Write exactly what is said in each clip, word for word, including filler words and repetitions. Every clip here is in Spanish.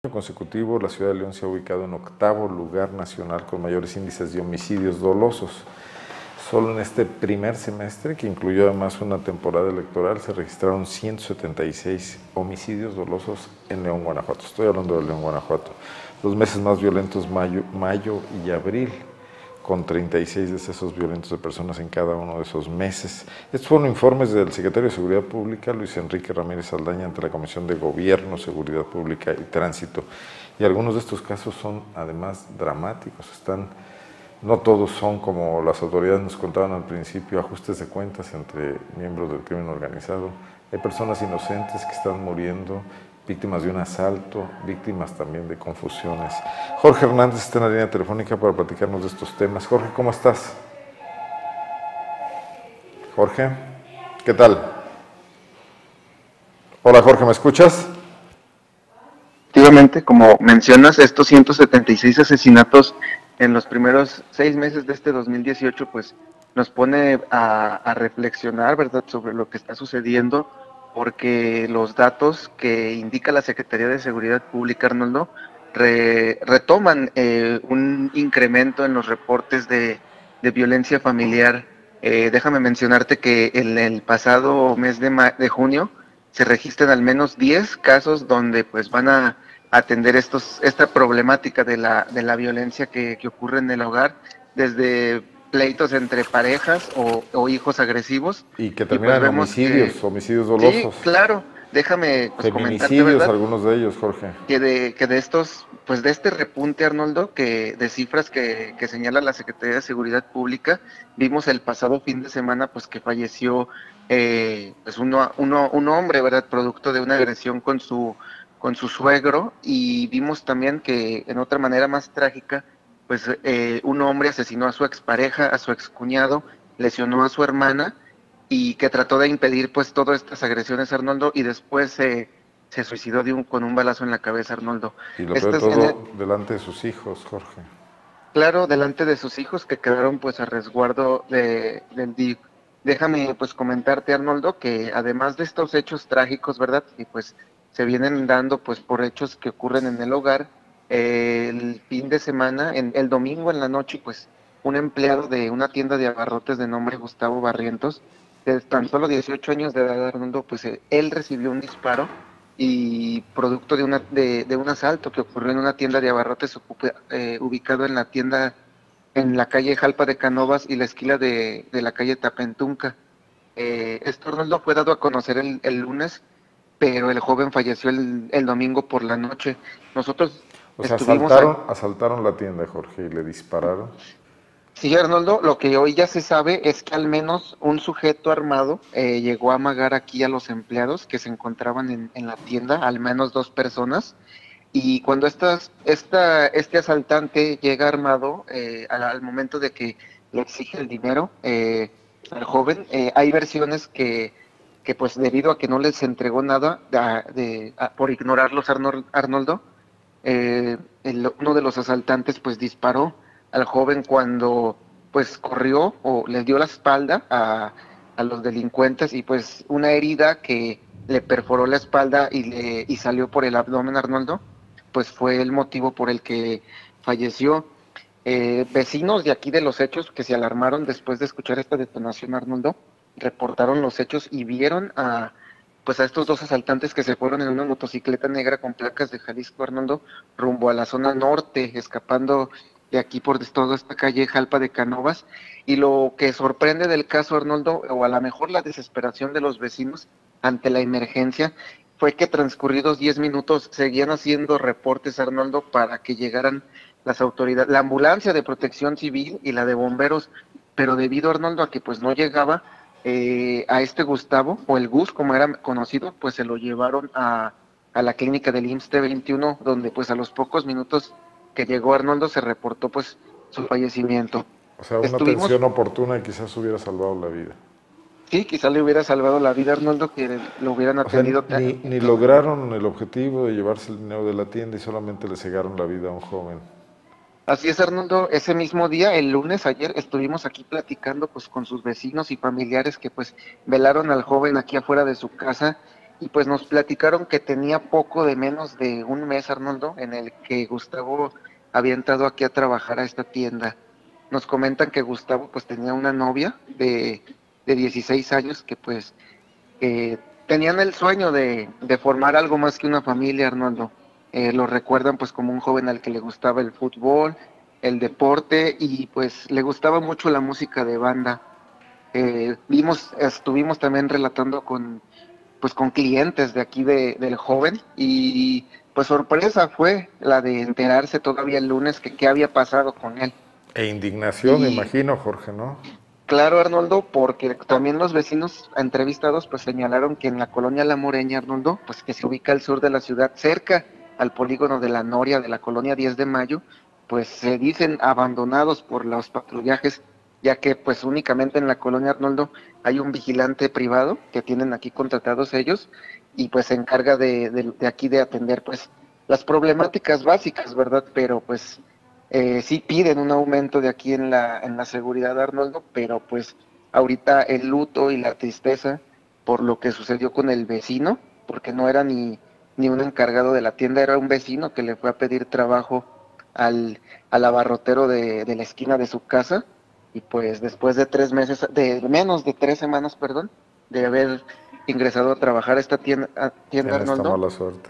consecutivo, la ciudad de León se ha ubicado en octavo lugar nacional con mayores índices de homicidios dolosos. Solo en este primer semestre, que incluyó además una temporada electoral, se registraron ciento setenta y seis homicidios dolosos en León, Guanajuato. Estoy hablando de León, Guanajuato. Los meses más violentos, mayo, mayo y abril, con treinta y seis decesos violentos de personas en cada uno de esos meses. Estos fueron informes del secretario de Seguridad Pública, Luis Enrique Ramírez Saldaña, ante la Comisión de Gobierno, Seguridad Pública y Tránsito. Y algunos de estos casos son además dramáticos. Están, no todos son, como las autoridades nos contaban al principio, ajustes de cuentas entre miembros del crimen organizado. Hay personas inocentes que están muriendo, víctimas de un asalto, víctimas también de confusiones. Jorge Hernández está en la línea telefónica para platicarnos de estos temas. Jorge, ¿cómo estás? Jorge, ¿qué tal? Hola Jorge, ¿me escuchas? Efectivamente, como mencionas, estos ciento setenta y seis asesinatos en los primeros seis meses de este dos mil dieciocho, pues nos pone a, a reflexionar, ¿verdad?, sobre lo que está sucediendo, porque los datos que indica la Secretaría de Seguridad Pública, Arnoldo, re, retoman eh, un incremento en los reportes de, de violencia familiar. Eh, déjame mencionarte que en el pasado mes de, ma de junio se registran al menos diez casos donde pues van a atender estos, esta problemática de la, de la violencia que, que ocurre en el hogar, desde pleitos entre parejas o, o hijos agresivos. Y que Y pues terminan en vemos homicidios, que, homicidios sí, dolosos. claro, déjame pues comentarte, Feminicidios, ¿verdad?, algunos de ellos, Jorge. que de, que de estos, pues de este repunte, Arnoldo, que de cifras que, que señala la Secretaría de Seguridad Pública, vimos el pasado fin de semana pues que falleció eh, pues uno, uno, un hombre, ¿verdad?, producto de una agresión con su, con su suegro, y vimos también que en otra manera más trágica, pues eh, un hombre asesinó a su expareja, a su excuñado, lesionó a su hermana, y que trató de impedir pues todas estas agresiones, Arnoldo, y después se... Eh, se suicidó de un, con un balazo en la cabeza, Arnoldo. Y lo peor de Estas, en el, todo, delante de sus hijos, Jorge. claro, delante de sus hijos que quedaron pues a resguardo de, del D I F. Déjame pues comentarte, Arnoldo, que además de estos hechos trágicos, ¿verdad?, y pues se vienen dando pues por hechos que ocurren en el hogar, eh, el fin de semana, en, el domingo en la noche, pues un empleado de una tienda de abarrotes de nombre Gustavo Barrientos, de tan solo dieciocho años de edad, Arnoldo, pues eh, él recibió un disparo y producto de, una, de, de un asalto que ocurrió en una tienda de abarrotes ocupa, eh, ubicado en la tienda, en la calle Jalpa de Canovas y la esquina de, de la calle Tapentunca. Eh, esto, Arnoldo, fue dado a conocer el, el lunes, pero el joven falleció el, el domingo por la noche. Nosotros O sea, estuvimos asaltaron, aquí. asaltaron la tienda, Jorge, y le dispararon. Sí, Arnoldo, lo que hoy ya se sabe es que al menos un sujeto armado eh, llegó a amagar aquí a los empleados que se encontraban en, en la tienda, al menos dos personas, y cuando estas, esta, este asaltante llega armado, eh, al, al momento de que le exige el dinero eh, al joven, eh, hay versiones que, que pues debido a que no les entregó nada, de, de, a, por ignorarlos, Arnold, Arnoldo, eh, el, uno de los asaltantes pues disparó al joven cuando pues corrió o les dio la espalda a, a los delincuentes, y pues una herida que le perforó la espalda y, le, y salió por el abdomen, Arnoldo, pues fue el motivo por el que falleció. Eh, vecinos de aquí de los hechos que se alarmaron después de escuchar esta detonación, Arnoldo, reportaron los hechos y vieron a pues a estos dos asaltantes que se fueron en una motocicleta negra con placas de Jalisco, Arnoldo, rumbo a la zona norte, escapando de aquí por toda esta calle Jalpa de Canovas. Y lo que sorprende del caso, Arnoldo, o a lo mejor la desesperación de los vecinos ante la emergencia, fue que transcurridos diez minutos seguían haciendo reportes, Arnoldo, para que llegaran las autoridades, la ambulancia de protección civil y la de bomberos, pero debido, Arnoldo, a que pues no llegaba, eh, a este Gustavo, o el Gus como era conocido, pues se lo llevaron a, a la clínica del I M S S T veintiuno, donde pues a los pocos minutos que llegó Arnoldo se reportó pues su fallecimiento. O sea, una Estuvimos, atención oportuna y quizás hubiera salvado la vida. sí, quizá le hubiera salvado la vida, Arnoldo, que lo hubieran O sea, atendido. ni, ni lograron el objetivo de llevarse el dinero de la tienda y solamente le cegaron la vida a un joven. Así es, Arnoldo. Ese mismo día, el lunes, ayer, estuvimos aquí platicando pues con sus vecinos y familiares que pues velaron al joven aquí afuera de su casa, y pues nos platicaron que tenía poco de menos de un mes, Arnoldo, en el que Gustavo había entrado aquí a trabajar a esta tienda. Nos comentan que Gustavo pues tenía una novia de, de dieciséis años que pues eh, tenían el sueño de, de formar algo más que una familia, Arnoldo. Eh, lo recuerdan pues como un joven al que le gustaba el fútbol, el deporte y pues le gustaba mucho la música de banda. Eh, vimos, estuvimos también relatando con pues con clientes de aquí de, del joven y pues sorpresa fue la de enterarse todavía el lunes que qué había pasado con él. E indignación, me Y imagino, Jorge, ¿no? claro, Arnoldo, porque también los vecinos entrevistados pues señalaron que en la colonia La Moreña, Arnoldo, pues que se ubica al sur de la ciudad, cerca al polígono de la Noria de la colonia diez de mayo, pues se dicen abandonados por los patrullajes, ya que pues únicamente en la colonia, Arnoldo, hay un vigilante privado que tienen aquí contratados ellos y pues se encarga de, de, de aquí de atender pues las problemáticas básicas, ¿verdad? Pero pues eh, sí piden un aumento de aquí en la, en la seguridad, Arnoldo, pero pues ahorita el luto y la tristeza por lo que sucedió con el vecino, porque no era ni, ni un encargado de la tienda, era un vecino que le fue a pedir trabajo al, al abarrotero de, de la esquina de su casa, y pues después de tres meses, de menos de tres semanas, perdón, de haber ingresado a trabajar a esta tienda, a tienda En esta Arnoldo, mala suerte.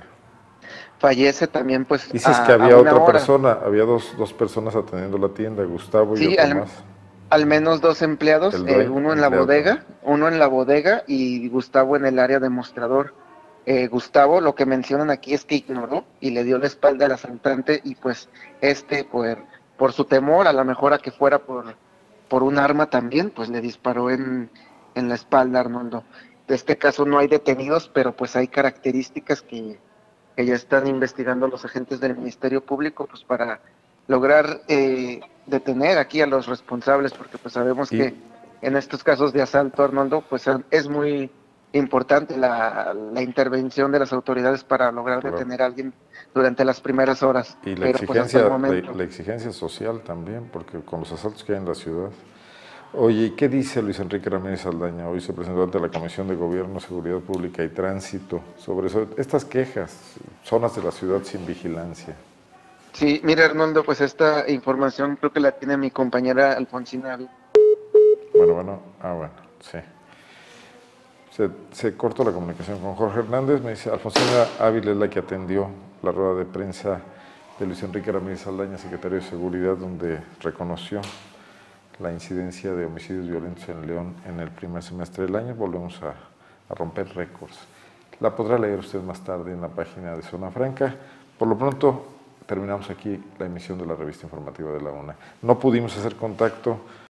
fallece también pues Dices que a, a había una otra hora. persona, había dos, dos personas atendiendo la tienda, Gustavo y Sí, otro al, más. al menos dos empleados, El eh, dueño, uno en la empleado también. bodega, uno en la bodega y Gustavo en el área de mostrador. Eh, Gustavo, lo que mencionan aquí es que ignoró y le dio la espalda al asaltante y pues este, por, por su temor, a lo mejor a que fuera por, por un arma también, pues le disparó en, en la espalda, Arnoldo. De este caso no hay detenidos, pero pues hay características que, que ya están investigando los agentes del Ministerio Público pues para lograr eh, detener aquí a los responsables, porque pues sabemos Y, que en estos casos de asalto, Arnoldo, pues es muy importante la, la intervención de las autoridades para lograr claro, detener a alguien durante las primeras horas, y la pero pues hasta el exigencia, la, momento. la exigencia social también, porque con los asaltos que hay en la ciudad. Oye, ¿y qué dice Luis Enrique Ramírez Saldaña? Hoy se presentó ante la Comisión de Gobierno, Seguridad Pública y Tránsito sobre eso, estas quejas, zonas de la ciudad sin vigilancia. Sí, mira, Arnoldo, pues esta información creo que la tiene mi compañera Alfonsina. Bueno, bueno, ah, bueno, sí. Se, se cortó la comunicación con Jorge Hernández, me dice, Alfonsina Ávila es la que atendió la rueda de prensa de Luis Enrique Ramírez Saldaña, secretario de Seguridad, donde reconoció la incidencia de homicidios violentos en León en el primer semestre del año. Volvemos a, a romper récords. La podrá leer usted más tarde en la página de Zona Franca. Por lo pronto, terminamos aquí la emisión de la revista informativa de la UNA. No pudimos hacer contacto